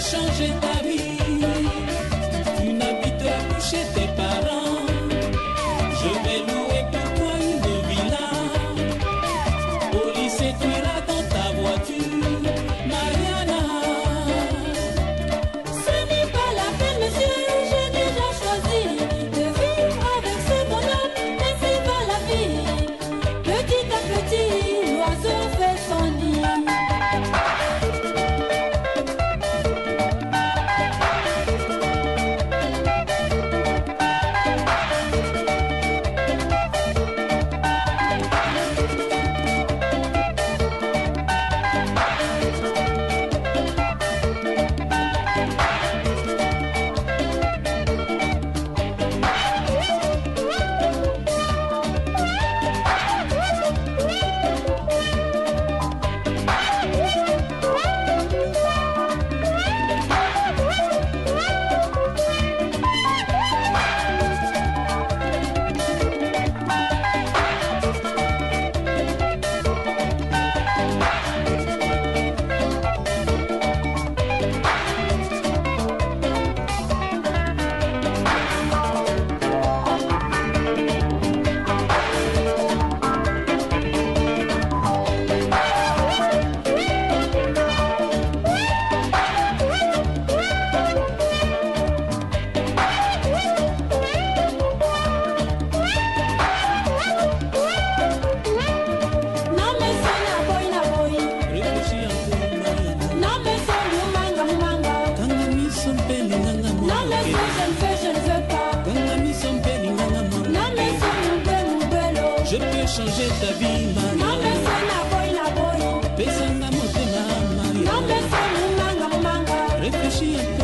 changer ta vie. Tu n'habiteras plus chez tes parents. Je vais louer pour toi une villa. Au lycée, tu iras dans ta voiture, Mariana. Ce n'est pas la peine, monsieur, j'ai déjà choisi de vivre avec ce bonhomme, mais c'est pas la vie. Petit à petit, l'oiseau fait son nid. Je peux changer ta vie, Maria. Non, mais c'est la boy. Pesanga motema, Maria. Non, mais c'est manga. Réfléchis un peu.